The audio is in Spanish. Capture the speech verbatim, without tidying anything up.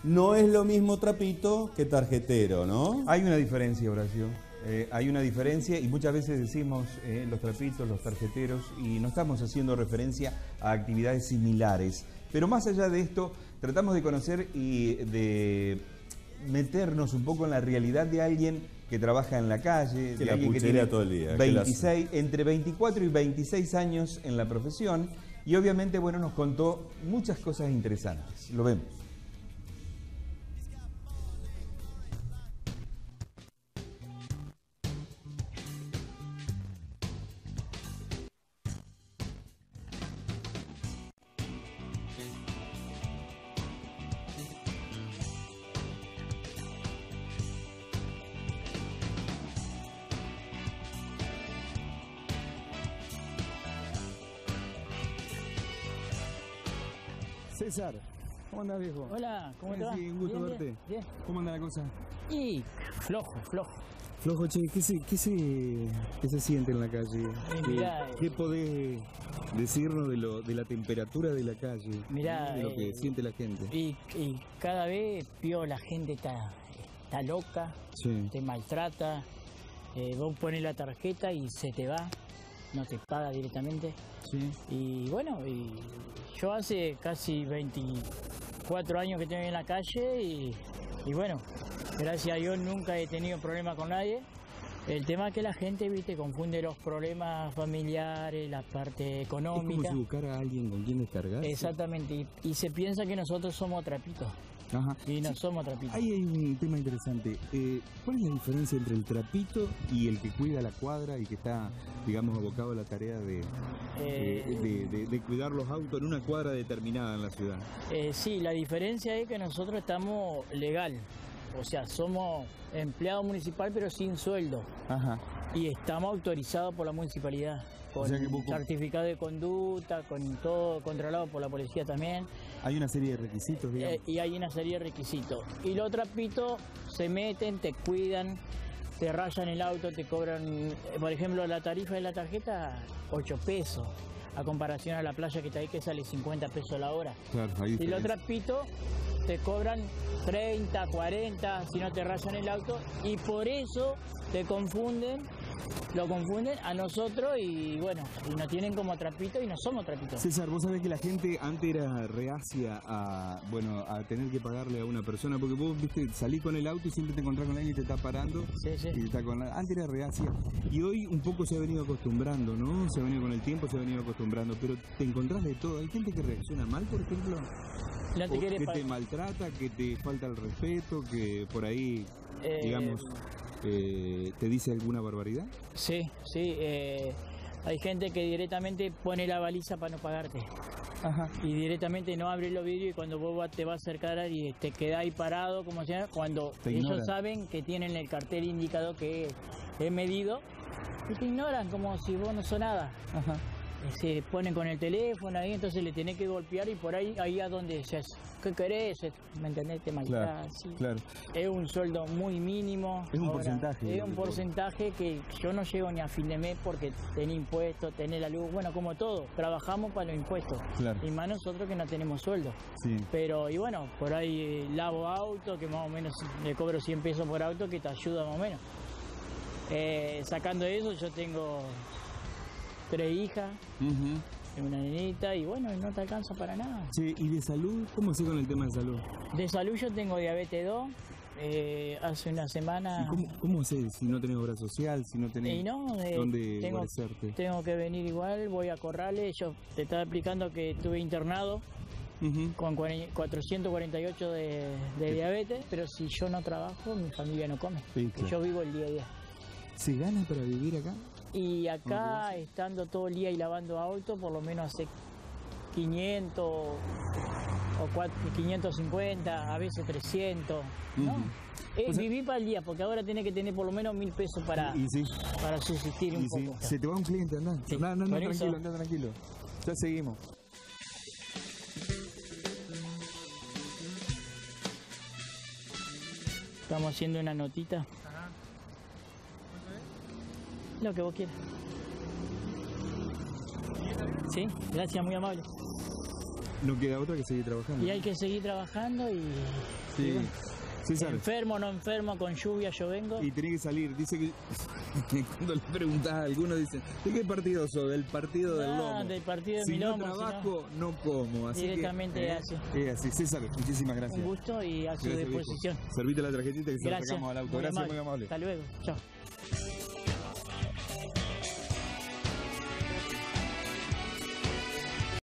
no es lo mismo trapito que tarjetero, ¿no? Hay una diferencia, Horacio. Eh, hay una diferencia y muchas veces decimos eh, los trapitos, los tarjeteros, y no estamos haciendo referencia a actividades similares. Pero más allá de esto, tratamos de conocer y de meternos un poco en la realidad de alguien que trabaja en la calle, que de la alguien que tiene todo el día, veintiséis, entre veinticuatro y veintiséis años en la profesión, y obviamente, bueno, nos contó muchas cosas interesantes. Lo vemos. César, ¿cómo andás, viejo? Hola, ¿cómo te va? Sí, un gusto bien, verte. Bien, bien. ¿Cómo anda la cosa? Y flojo, flojo. Flojo, che, ¿qué se, qué se, qué se siente en la calle? Eh, ¿Qué, mirá, ¿Qué podés decirnos de, lo, de la temperatura de la calle? Mirá, de lo que eh, siente la gente. Y, y cada vez, pío, la gente está, está loca, Sí. te maltrata, eh, vos pones la tarjeta y se te va, no te paga directamente. Sí. Y bueno, y yo hace casi veinticuatro años que estoy en la calle y, y bueno, gracias a Dios nunca he tenido problema con nadie. El tema es que la gente, viste, confunde los problemas familiares, la parte Es económica. como si buscara a alguien con quien descargar. Exactamente, y, y se piensa que nosotros somos trapitos. Ajá. Y no Sí, somos trapitos. ahí hay un tema interesante. Eh, ¿Cuál es la diferencia entre el trapito y el que cuida la cuadra y que está, digamos, abocado a la tarea de, Eh, de, de- de- de cuidar los autos en una cuadra determinada en la ciudad? Eh, sí, la diferencia es que nosotros estamos legal, o sea, somos empleados municipal pero sin sueldo Ajá. y estamos autorizados por la municipalidad, con O sea que vos- certificado de conducta, con todo controlado por la policía también, Hay una serie de requisitos, digamos. eh, y hay una serie de requisitos. Y los trapitos se meten, te cuidan, te rayan el auto, te cobran, eh, por ejemplo, la tarifa de la tarjeta, ocho pesos, a comparación a la playa que está ahí que sale cincuenta pesos la hora. Claro, hay Y los diferencia. trapitos te cobran treinta, cuarenta, si no te rayan el auto, y por eso te confunden, lo confunden a nosotros y bueno, y nos tienen como trapitos y no somos trapitos. César, vos sabés que la gente antes era reacia a, bueno, a tener que pagarle a una persona, porque vos, viste, salís con el auto y siempre te encontrás con alguien que te está parando. Sí, sí. Y está con la- Antes era reacia y hoy un poco se ha venido acostumbrando, ¿no? Se ha venido con el tiempo, se ha venido acostumbrando, pero te encontrás de todo. Hay gente que reacciona mal, por ejemplo, No te o quiere que pa- te maltrata, que te falta el respeto, que por ahí, Eh, digamos, eh, te dice alguna barbaridad. Sí, sí. eh, hay gente que directamente pone la baliza para no pagarte. Ajá. Y directamente no abre los vidrios y cuando vos va- te vas a acercar y te quedás ahí parado, como sea, cuando Te ellos ignoran. saben que tienen el cartel indicado que es medido, y te ignoran como si vos no sos nada. Ajá. Se ponen con el teléfono ahí, entonces le tenés que golpear y por ahí, ahí a donde se hace, ¿qué querés? ¿Me entendés? Te maltratás, sí. Claro. Es un sueldo muy mínimo. Es un porcentaje, Es un lo que porcentaje que yo no llego ni a fin de mes porque tenés impuestos, tenés la luz, bueno, como todo, trabajamos para los impuestos. Claro. Y más nosotros que no tenemos sueldo. Sí. Pero, y bueno, por ahí eh, lavo auto, que más o menos le cobro cien pesos por auto, que te ayuda más o menos. Eh, sacando eso, yo tengo tres hijas, Ujú. una nenita, y bueno, no te alcanza para nada. Che, ¿y de salud? ¿Cómo sé con el tema de salud? De salud yo tengo diabetes dos, eh, hace una semana... ¿Y cómo, cómo haces si no tenés obra social, si no tenés Y no, eh, dónde tengo, guarecerte? tengo que venir igual, voy a Corrales, yo te estaba explicando que estuve internado Ujú. con cuare- cuatrocientos cuarenta y ocho de, de diabetes, pero si yo no trabajo, mi familia no come, Sí, que claro. yo vivo el día a día. ¿Se gana para vivir acá? Y acá, estando todo el día y lavando auto, por lo menos hace quinientos o cuatro- quinientos cincuenta, a veces trescientos, ¿no? Ujú. Eh, O sea- viví para el día, porque ahora tenés que tener por lo menos mil pesos para, Y sí, para subsistir un y sí. poco. Se te va un cliente, andá. Sí, No, no, no, por eso- tranquilo, andá tranquilo. Ya seguimos. Estamos haciendo una notita. Lo que vos quieras. Sí, gracias, muy amable. No queda otra que seguir trabajando. Y hay que seguir trabajando y... Sí. y bueno, César, enfermo, no enfermo, con lluvia yo vengo. y tenés que salir. Dice que, que cuando le preguntás a algunos dicen, ¿de qué partido sos? Del partido del Ah, lomo. del partido de si mi no lomo, si trabajo, no, como. Así Directamente que, eh, es así. Es así. César, muchísimas gracias. Un gusto y a su Gracias, viejo. disposición. Servite la tarjetita que se la Gracias. sacamos al auto. Muy Gracias, amable. muy amable. Hasta luego. Chao.